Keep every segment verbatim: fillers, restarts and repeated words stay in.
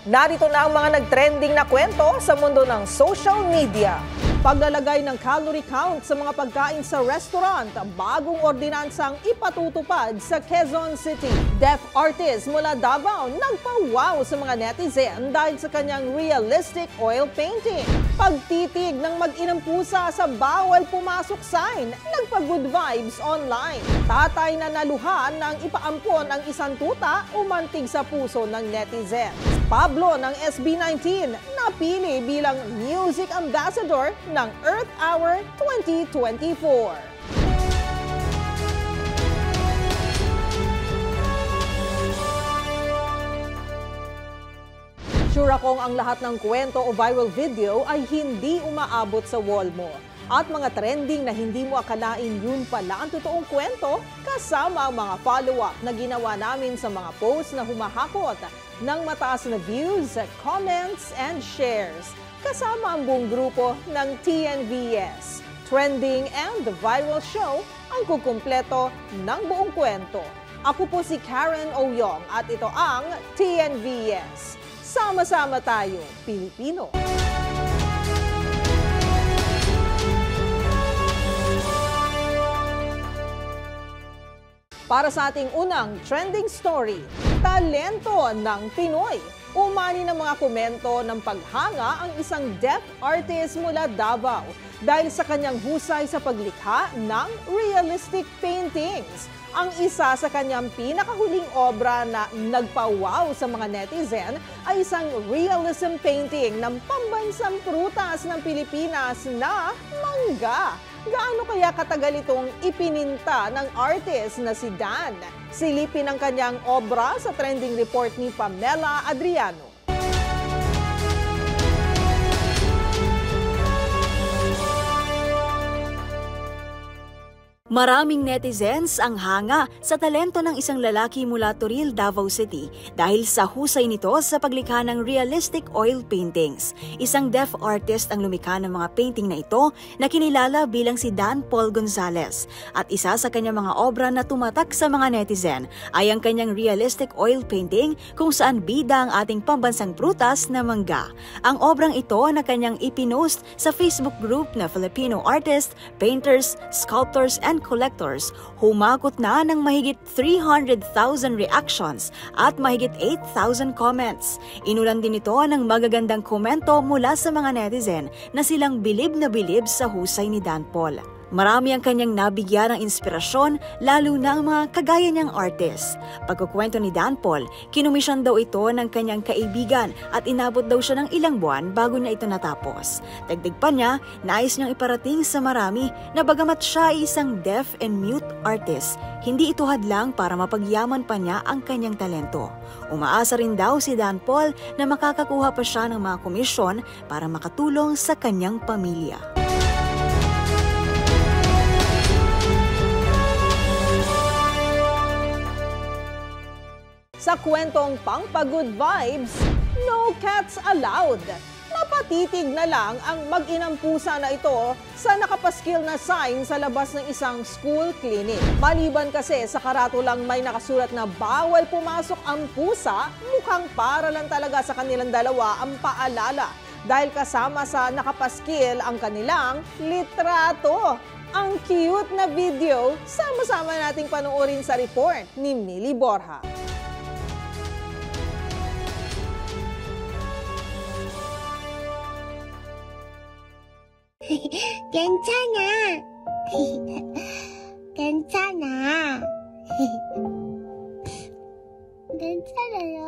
Narito na ang mga nagtrending na kwento sa mundo ng social media. Paglalagay ng calorie count sa mga pagkain sa restaurant, bagong ordinansang ipatutupad sa Quezon City. Deaf artist mula Davao nagpa-wow sa mga netizen dahil sa kanyang realistic oil painting. Pagtitig ng mag-inang pusa sa bawal pumasok sign, nagpa-good vibes online. Tatay na naluhan nang ipaampon ang isang tuta umantig sa puso ng netizen. Pablo ng S B nineteen napili bilang Music Ambassador ng Earth Hour twenty twenty-four. Sure akong ang lahat ng kwento o viral video ay hindi umaabot sa wall mo. At mga trending na hindi mo akalain yun pala ang totoong kwento kasama ang mga follow-up na ginawa namin sa mga posts na humahakot ng mataas na views, comments, and shares. Kasama ang buong grupo ng T N V S. Trending and the Viral Show ang kukumpleto ng buong kwento. Ako po si Karen Oyong at ito ang T N V S. Sama-sama tayo, Pilipino! Para sa ating unang trending story, talento ng Pinoy. Umani ng mga komento ng paghanga ang isang deaf artist mula Davao dahil sa kanyang husay sa paglikha ng realistic paintings. Ang isa sa kanyang pinakahuling obra na nagpa-wow sa mga netizen ay isang realism painting ng pambansang prutas ng Pilipinas na mangga. Gaano kaya katagal itong ipininta ng artist na si Dan? Silipin ang kanyang obra sa trending report ni Pamela Adriano. Maraming netizens ang hanga sa talento ng isang lalaki mula Toril, Davao City dahil sa husay nito sa paglikha ng realistic oil paintings. Isang deaf artist ang lumikha ng mga painting na ito na kinilala bilang si Dan Paul Gonzalez. At isa sa kanyang mga obra na tumatak sa mga netizen ay ang kanyang realistic oil painting kung saan bida ang ating pambansang prutas na mangga. Ang obrang ito na kanyang ipinost sa Facebook group na Filipino Artists, Painters, Sculptors, and Collectors, humakot na ng mahigit three hundred thousand reactions at mahigit eight thousand comments. Inulan din ito ng magagandang komento mula sa mga netizen na silang bilib na bilib sa husay ni Dan Paul. Marami ang kanyang nabigyan ng inspirasyon, lalo na ang mga kagaya niyang artist. Pagkukwento ni Dan Paul, kinumisyon daw ito ng kanyang kaibigan at inabot daw siya ng ilang buwan bago niya ito natapos. Dagdag pa niya, nais niyang iparating sa marami na bagamat siya ay isang deaf and mute artist, hindi ito hadlang para mapagyaman pa niya ang kanyang talento. Umaasa rin daw si Dan Paul na makakakuha pa siya ng mga komisyon para makatulong sa kanyang pamilya. Sa kwentong pang-good vibes, no cats allowed. Napatitig na lang ang mag-inang pusa na ito sa nakapaskil na sign sa labas ng isang school clinic. Maliban kasi sa karatulang may nakasulat na bawal pumasok ang pusa, mukhang para lang talaga sa kanilang dalawa ang paalala dahil kasama sa nakapaskil ang kanilang litrato. Ang cute na video, sama-sama nating panoorin sa report ni Millie Borja. 괜찮아. 괜찮아. 괜찮아요.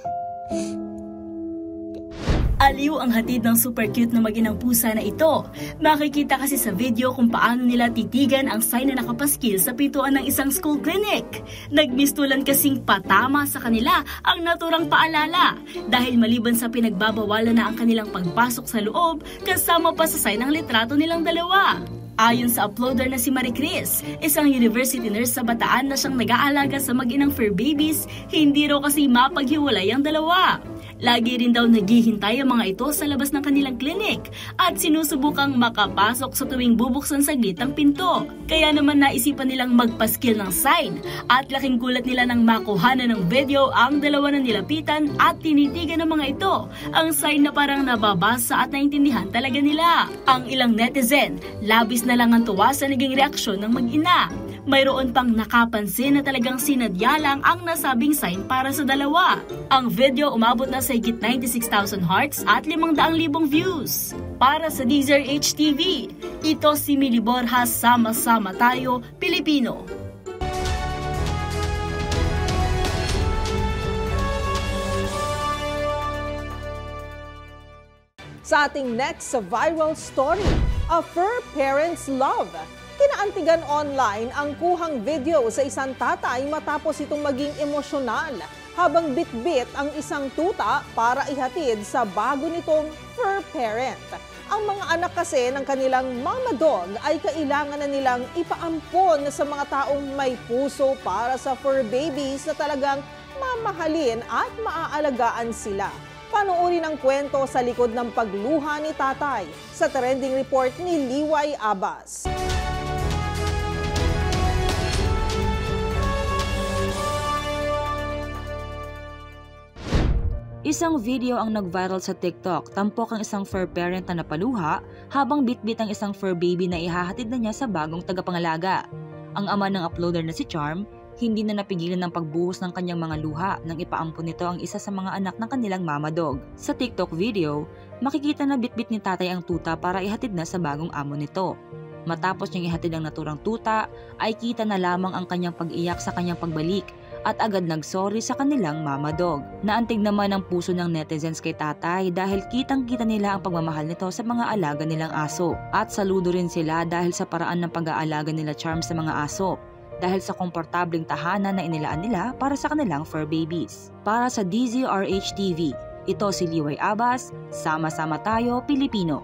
Aliw ang hatid ng super cute na mag-inang pusa na ito. Makikita kasi sa video kung paano nila titigan ang sign na nakapaskil sa pintuan ng isang school clinic. Nagmistulan kasing patama sa kanila ang naturang paalala dahil maliban sa pinagbabawalan na ang kanilang pagpasok sa loob, kasama pa sa sign ang litrato nilang dalawa. Ayon sa uploader na si Marie Chris, isang university nurse sa Bataan na siyang nag-aalaga sa mag-inang fur babies, hindi raw kasi mapaghiwalay ang dalawa. Lagi rin daw naghihintay ang mga ito sa labas ng kanilang klinik at sinusubukang makapasok sa tuwing bubuksan saglit ang pinto. Kaya naman naisipan nilang magpaskil ng sign at laking gulat nila nang makuhanan ng video ang dalawa na nilapitan at tinitigan ng mga ito ang sign na parang nababasa at naintindihan talaga nila. Ang ilang netizen, labis na lang ang tuwa sa naging reaksyon ng mag-ina. Mayroon pang nakapansin na talagang sinadya lang ang nasabing sign para sa dalawa. Ang video umabot na sa higit ninety-six thousand hearts at limang daang libong views. Para sa D Z R H T V, ito si Mili Borjas, Sama-sama Tayo, Pilipino. Sa ating next viral story, a fur parent's love. Kinaantigan online ang kuhang video sa isang tatay matapos itong maging emosyonal habang bitbit ang isang tuta para ihatid sa bago nitong fur parent. Ang mga anak kasi ng kanilang mama dog ay kailangan na nilang ipaampon sa mga taong may puso para sa fur babies na talagang mamahalin at maaalagaan sila. Panoorin ang kwento sa likod ng pagluha ni tatay sa trending report ni Liway Abbas. Isang video ang nag-viral sa TikTok, tampok ang isang fur parent na napaluha habang bitbit ang isang fur baby na ihahatid na niya sa bagong tagapangalaga. Ang ama ng uploader na si Charm, hindi na napigilan ng pagbuhos ng kanyang mga luha nang ipaampon nito ang isa sa mga anak ng kanilang mama dog. Sa TikTok video, makikita na bitbit ni tatay ang tuta para ihatid na sa bagong amo nito. Matapos niyang ihatid ang naturang tuta, ay kita na lamang ang kanyang pag-iyak sa kanyang pagbalik at agad nagsorry sa kanilang mama dog. Naantig naman ang puso ng netizens kay tatay dahil kitang-kita nila ang pagmamahal nito sa mga alaga nilang aso. At saludo rin sila dahil sa paraan ng pag-aalaga nila Charm sa mga aso, dahil sa komportableng tahanan na inilaan nila para sa kanilang fur babies. Para sa D Z R H T V, ito si Liway Abbas, Sama-sama Tayo, Pilipino.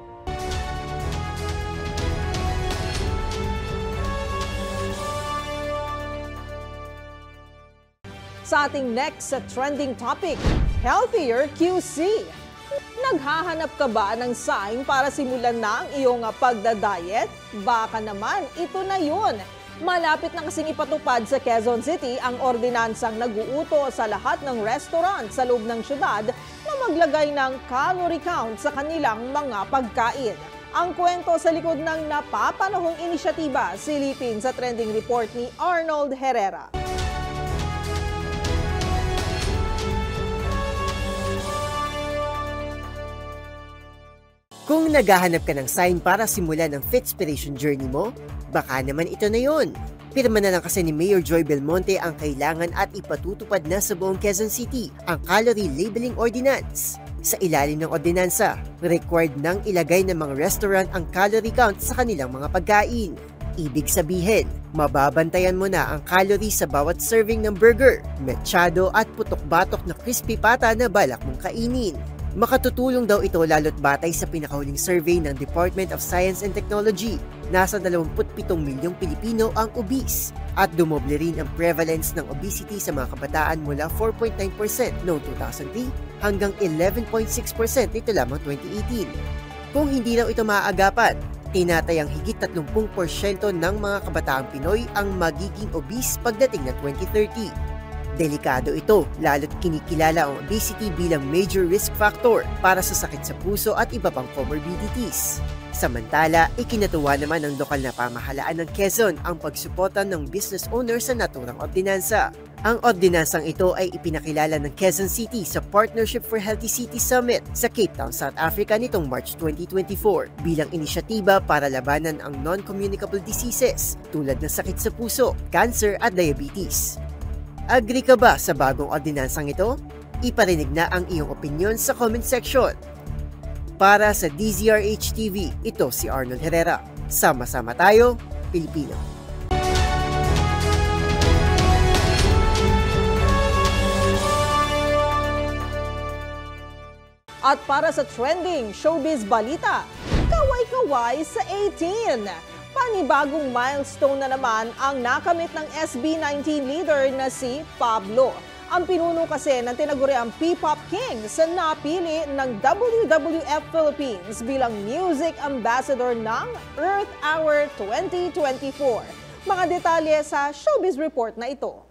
Sa ating next trending topic, healthier Q C. Naghahanap ka ba ng sign para simulan na ang iyong pagda-diet? Baka naman, ito na yun. Malapit na kasing ipatupad sa Quezon City ang ordinansang nag-uuto sa lahat ng restaurant sa loob ng syudad na maglagay ng calorie count sa kanilang mga pagkain. Ang kwento sa likod ng napapanahong inisyatiba, silipin sa trending report ni Arnold Herrera. Kung naghahanap ka ng sign para simulan ang Fitspiration journey mo, baka naman ito na yun. Pirma na lang kasi ni Mayor Joy Belmonte ang kailangan at ipatutupad na sa buong Quezon City ang Calorie Labeling Ordinance. Sa ilalim ng ordinansa, required nang ilagay ng mga restaurant ang calorie count sa kanilang mga pagkain. Ibig sabihin, mababantayan mo na ang calorie sa bawat serving ng burger, mechado at putok-batok na crispy pata na balak mong kainin. Makatutulong daw ito lalo't batay sa pinakahuling survey ng Department of Science and Technology. Nasa dalawampu't pitong milyong Pilipino ang obese at dumoble rin ang prevalence ng obesity sa mga kabataan mula four point nine percent noong two thousand three hanggang eleven point six percent nito lamang twenty eighteen. Kung hindi raw ito maaagapan, tinatayang higit thirty percent ng mga kabataang Pinoy ang magiging obese pagdating ng twenty thirty. Delikado ito, lalo't kinikilala ang obesity bilang major risk factor para sa sakit sa puso at iba pang comorbidities. Samantala, ikinatuwa naman ng lokal na pamahalaan ng Quezon ang pagsuporta ng business owner sa naturang ordinansa. Ang ordinansang ito ay ipinakilala ng Quezon City sa Partnership for Healthy City Summit sa Cape Town, South Africa nitong March twenty twenty-four bilang inisyatiba para labanan ang non-communicable diseases tulad ng sakit sa puso, cancer at diabetes. Agree ka ba sa bagong ordinansang ito? Iparinig na ang iyong opinion sa comment section. Para sa D Z R H T V, ito si Arnold Herrera. Sama-sama tayo, Pilipino. At para sa trending showbiz balita, kaway-kaway sa eighteen. Panibagong milestone na naman ang nakamit ng S B nineteen leader na si Pablo. Ang pinuno kasi ng tinaguriang P-Pop Kings na napili ng W W F Philippines bilang Music Ambassador ng Earth Hour twenty twenty-four. Mga detalye sa Showbiz Report na ito.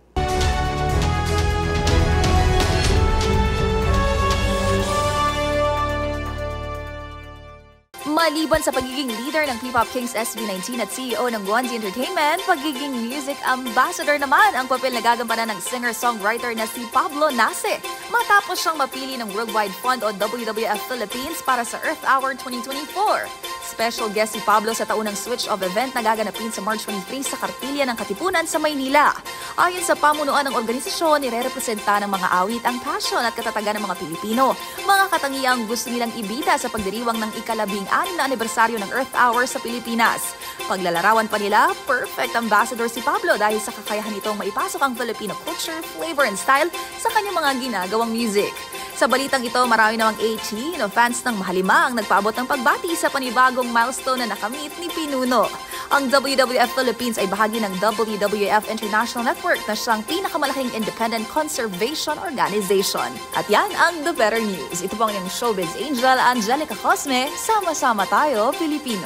Maliban sa pagiging leader ng P-Pop Kings S B nineteen at C E O ng Guanzi Entertainment, pagiging music ambassador naman ang papel na gagampanan ng singer-songwriter na si Pablo Nase matapos siyang mapili ng Worldwide Fund o W W F Philippines para sa Earth Hour twenty twenty-four. Special guest si Pablo sa taunang switch-off event na gaganapin sa March twenty-three sa Kartilya ng Katipunan sa Maynila. Ayon sa pamunuan ng organisasyon, nire-representa ng mga awit ang passion at katatagan ng mga Pilipino, mga katangiang gusto nilang ibida sa pagdiriwang ng ikalabing anim na anibersaryo ng Earth Hour sa Pilipinas. Paglalarawan pa nila, perfect ambassador si Pablo dahil sa kakayahan nitong maipasok ang Filipino culture, flavor and style sa kanyang mga ginagawang music. Sa balitang ito, marami namang eighteen o fans ng Mahalima ang nagpaabot ng pagbati sa panibagong milestone na nakamit ni Pinuno. Ang W W F Philippines ay bahagi ng W W F International Network na siyang pinakamalaking independent conservation organization. At yan ang The Better News. Ito po ang iyong showbiz angel, Angelica Cosme. Sama-sama tayo, Pilipino.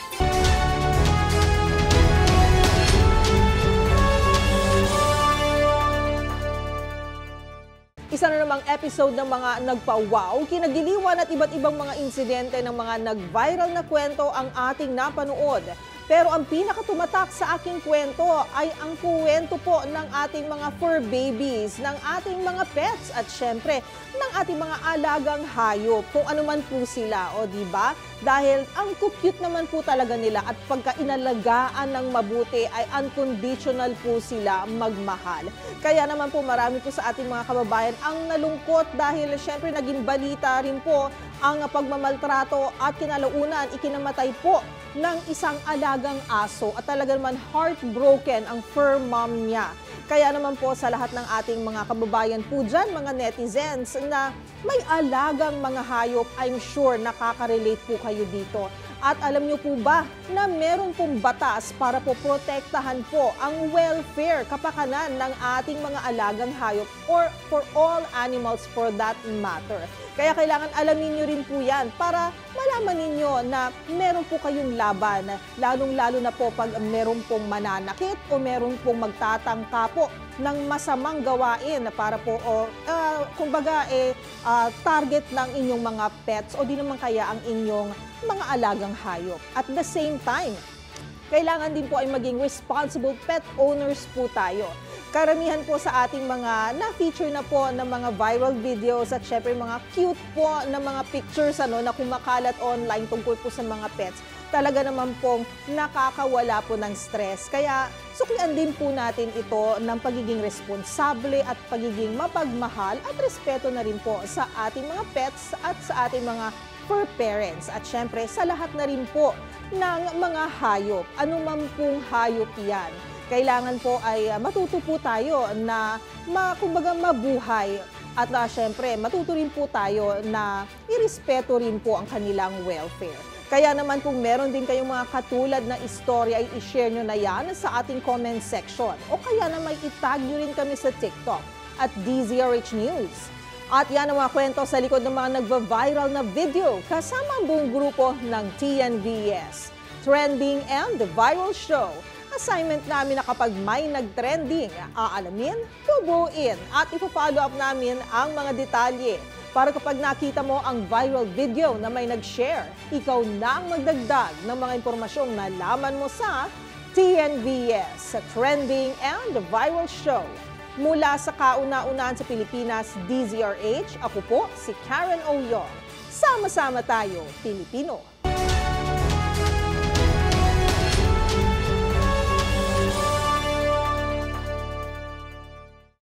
Isa na namang episode ng mga nagpa-wow, kinagiliwan at iba't ibang mga insidente ng mga nag-viral na kwento ang ating napanood. Pero ang pinakatumatak sa aking kwento ay ang kwento po ng ating mga fur babies, ng ating mga pets at syempre ng ating mga alagang hayop, kung ano man po sila, o di ba? Dahil ang cute naman po talaga nila at pagka inalagaan ng mabuti ay unconditional po sila magmahal. Kaya naman po marami po sa ating mga kababayan ang nalungkot dahil syempre naging balita rin po ang pagmamaltrato at kinalaunan ikinamatay po ng isang alagang aso at talaga naman heartbroken ang fur mom niya. Kaya naman po sa lahat ng ating mga kababayan po dyan, mga netizens na may alagang mga hayop, I'm sure nakaka-relate po kayo dito. At alam niyo po ba na meron pong batas para po protektahan po ang welfare, kapakanan ng ating mga alagang hayop or for all animals for that matter. Kaya kailangan alamin niyo rin po yan para malaman ninyo na meron po kayong laban, lalong-lalo na po pag meron pong mananakit o meron pong magtatangka po ng masamang gawain para po o uh, kumbaga eh uh, target ng inyong mga pets o di naman kaya ang inyong mga alagang hayop. At the same time, kailangan din po ay maging responsible pet owners po tayo. Karamihan po sa ating mga na-feature na po ng mga viral videos at syempre mga cute po na mga pictures ano, na kumakalat online tungkol po sa mga pets, talaga naman pong nakakawala po ng stress. Kaya suklian din po natin ito ng pagiging responsable at pagiging mapagmahal at respeto na rin po sa ating mga pets at sa ating mga fur parents. At syempre sa lahat na rin po ng mga hayop, anuman pong hayop yan. Kailangan po ay uh, matuto po tayo na ma, kumbaga mabuhay at uh, syempre matuto rin po tayo na irespeto rin po ang kanilang welfare. Kaya naman kung meron din kayong mga katulad na istorya ay i-share nyo na yan sa ating comment section o kaya na may itag nyo rin kami sa TikTok at D Z R H News. At yan ang mga kwento sa likod ng mga nagva-viral na video kasama ang buong grupo ng T N V S. Trending and the Viral Show. Assignment namin na kapag may nag-trending, aalamin, tubuin at ipo-follow up namin ang mga detalye. Para kapag nakita mo ang viral video na may nag-share, ikaw na ang magdagdag ng mga impormasyong nalaman mo sa T N V S, sa Trending and the Viral Show. Mula sa kauna-unahan sa Pilipinas, D Z R H, ako po si Karen Oyong. Sama-sama tayo, Pilipino.